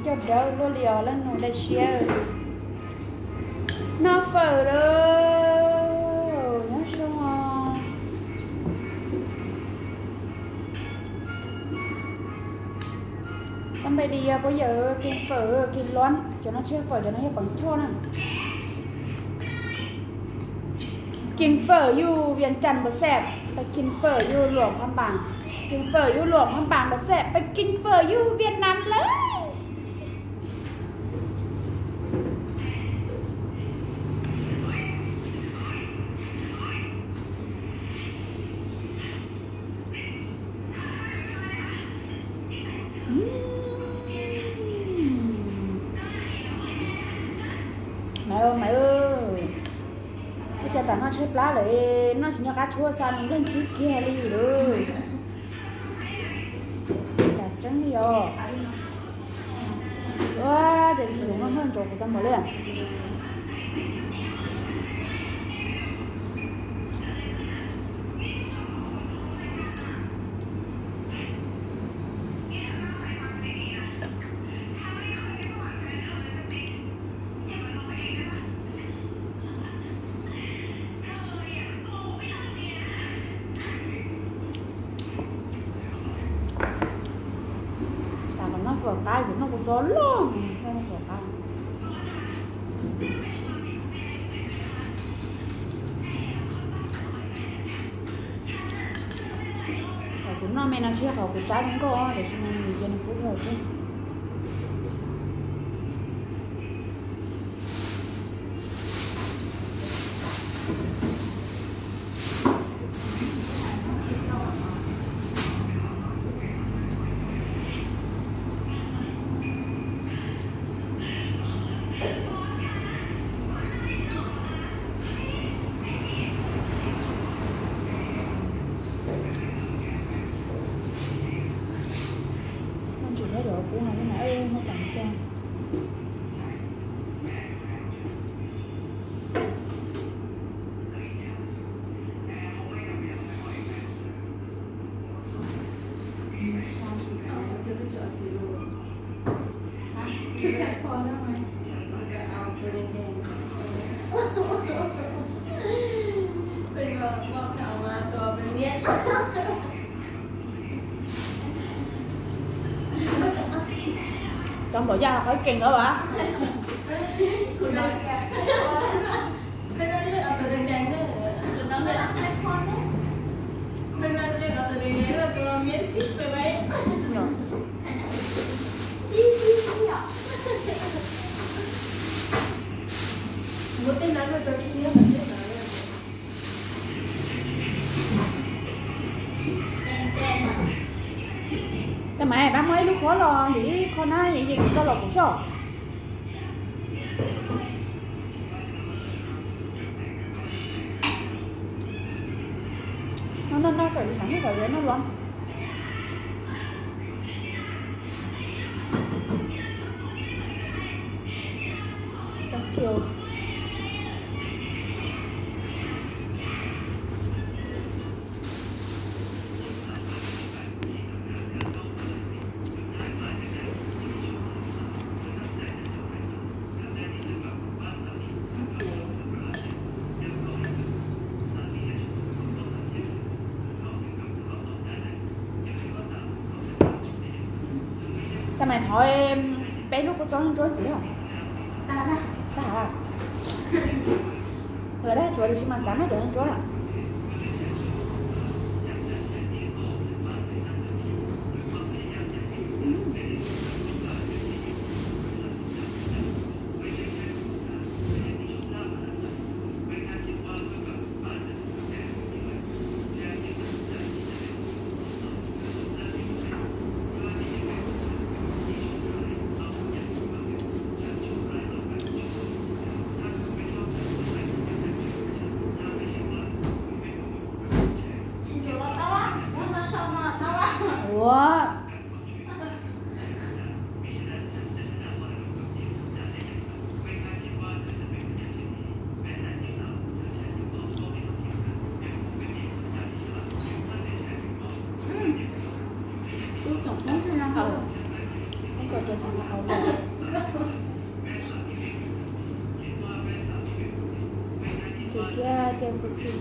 cho đỡ lô liều lên nó đây xia nó phở đâu nhớ xong à xong bây đi bây giờ kim phở kim loan cho nó chưa phở cho nó hết bằng thô nè kim phởอยู่เวียงจันทร์บ่แซ่บไปกินเฝออยู่หลวงพระบางกินเฝออยู่หลวงพระบางบ่แซ่บไปกินเฝออยู่เวียดนามเลยmẹ ơi bây giờ tao nó xếp lá lại nó chỉ nhớ cá chua sao nó lên chiếc kia đi rồi đặt trắng đi rồi wow để dùng nó hơn rồi của tao mới lên phở cay thì nó có gió luôn theo phở cay cũng nó mình ăn chia khẩu của trái cũng có để cho mình dân phối hợp đi của nó nãy nó chẳng cho trong bộ da phải kinh nữa bà cái mẹ bác mới lúc khó lo nghĩ con nói vậy gì cho lộc của sao nó phải sẵn cái phải nó luôn thank you cái mày hỏi em bé lúc có chó gì không? Ta à? Rồi đấy, chuối thì chúng mình cắn nó được lên chuối à? ก็จะทำเอาเลยเจ๊สุกี้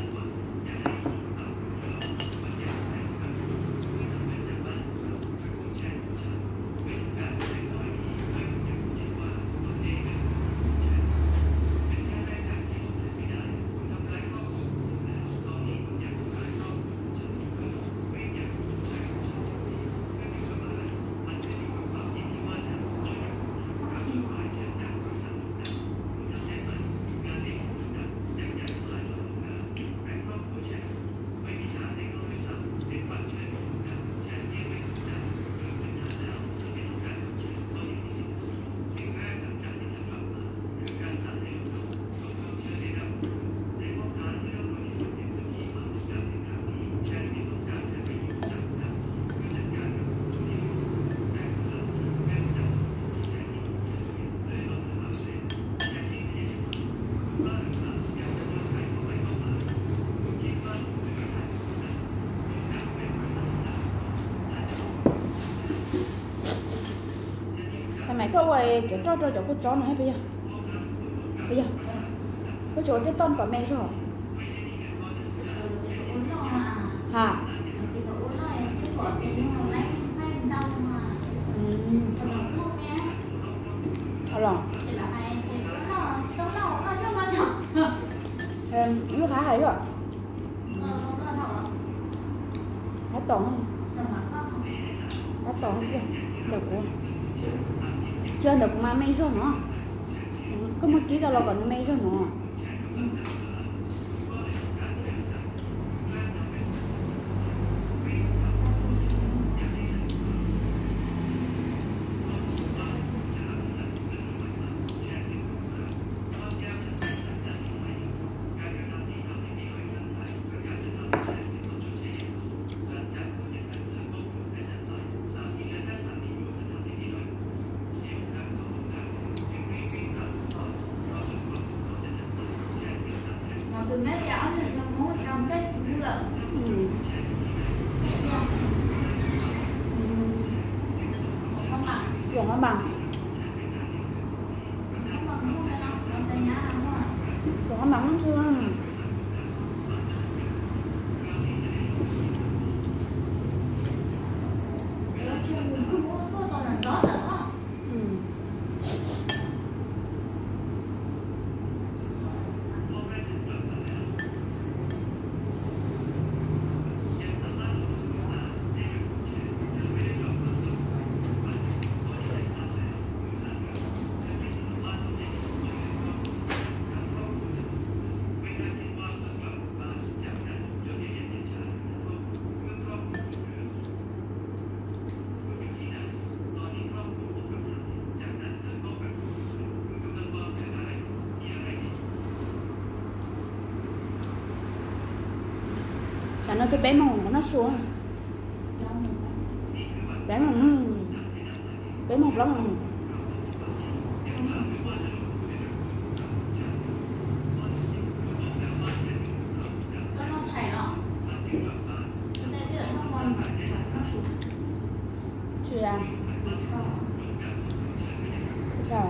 mày có quay kiểu cho chỗ con chó này hay bây giờ cái chỗ cái ton của mẹ rồi hả lúc hả hay rồi hả tổng được quá chưa được mà mấy rồi nó có một ký tao còn mấy rồi nó từ mấy giỏ thì nó muốn trong cái lợn không bằng dùng nó bằng dùng nó bằng chưa nó cái bé màu nó xuống bé màu lắm chưa à rồi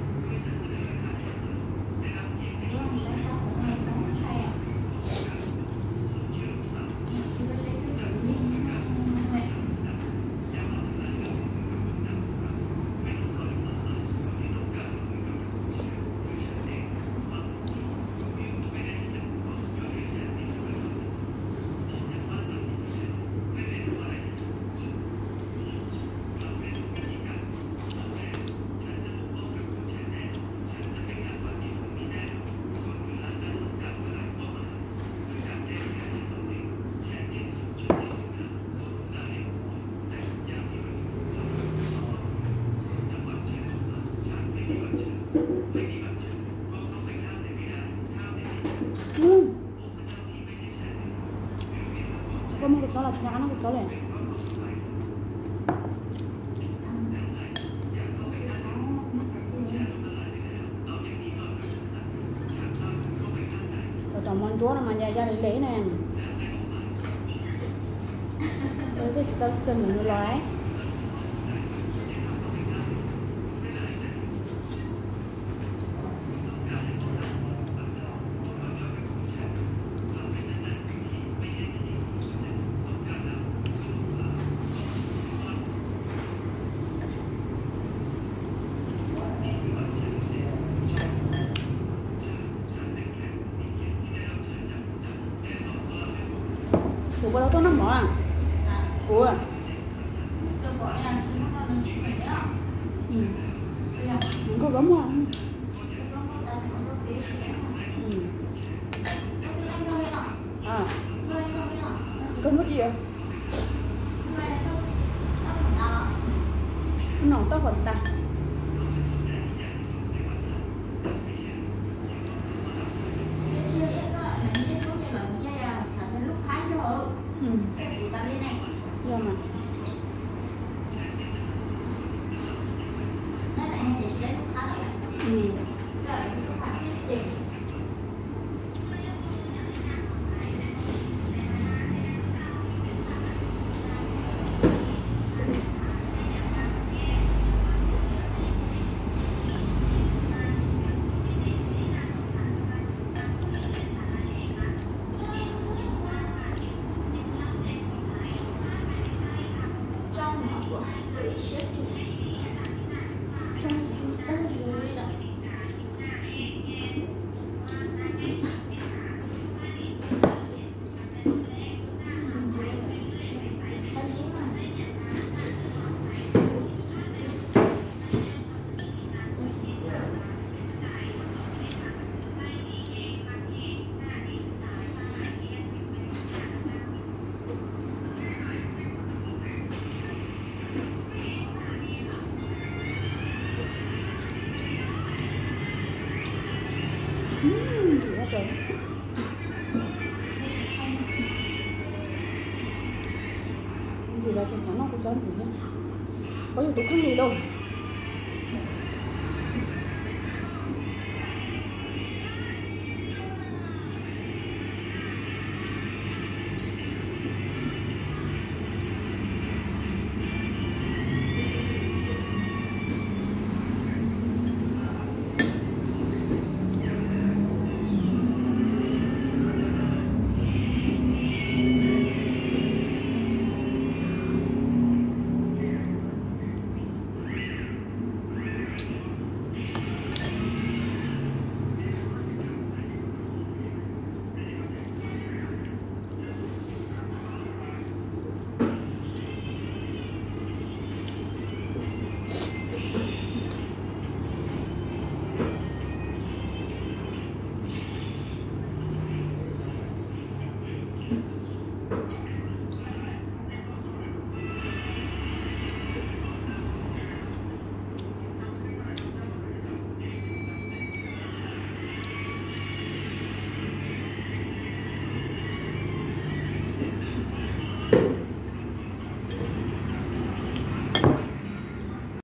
có một cái là chúng nó có này trong món chúa mà nhà gia lấy nè cái tao xem mình nói mỏ à? Ủa? Tôi bỏ ra chứ nó còn chỉ phải nữa. Không có bấm hoa. À. Con mất gì vậy? Nó to hơn ta. Giờ mà. Chị hết rồi. Gì là chuyện sáng nó cũng cho gì nhá. Có gì tôi không đi đâu.